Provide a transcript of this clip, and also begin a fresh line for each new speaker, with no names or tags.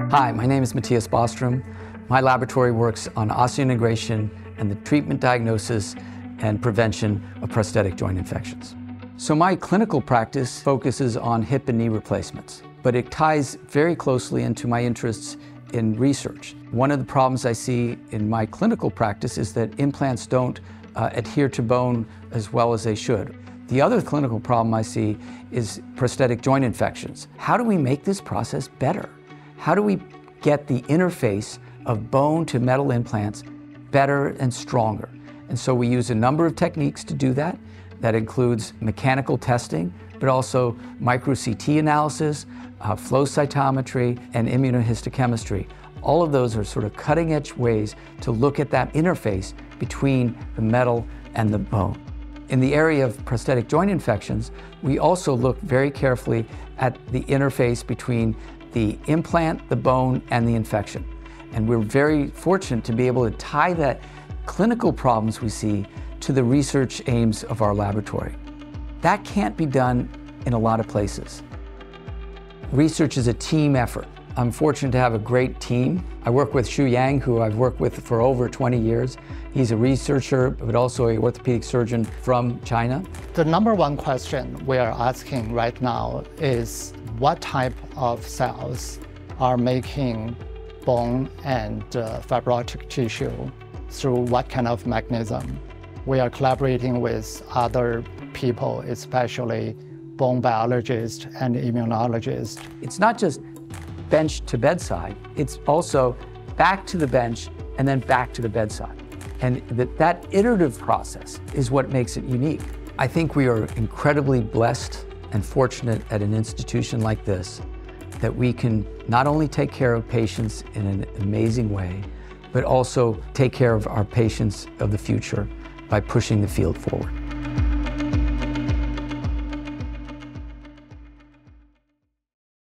Hi, my name is Mathias Bostrom. My laboratory works on osseointegration and the treatment, diagnosis, and prevention of prosthetic joint infections. So my clinical practice focuses on hip and knee replacements, but it ties very closely into my interests in research. One of the problems I see in my clinical practice is that implants don't adhere to bone as well as they should. The other clinical problem I see is prosthetic joint infections. How do we make this process better? How do we get the interface of bone to metal implants better and stronger? And so we use a number of techniques to do that. That includes mechanical testing, but also micro-CT analysis, flow cytometry, and immunohistochemistry. All of those are sort of cutting-edge ways to look at that interface between the metal and the bone. In the area of prosthetic joint infections, we also look very carefully at the interface between the implant, the bone, and the infection. And we're very fortunate to be able to tie that clinical problems we see to the research aims of our laboratory. That can't be done in a lot of places. Research is a team effort. I'm fortunate to have a great team. I work with Xu Yang, who I've worked with for over 20 years. He's a researcher, but also an orthopedic surgeon from China.
The number one question we are asking right now is what type of cells are making bone and fibrotic tissue through what kind of mechanism. We are collaborating with other people, especially bone biologists and immunologists.
It's not just bench to bedside, it's also back to the bench and then back to the bedside. And that iterative process is what makes it unique. I think we are incredibly blessed and fortunate at an institution like this that we can not only take care of patients in an amazing way, but also take care of our patients of the future by pushing the field forward.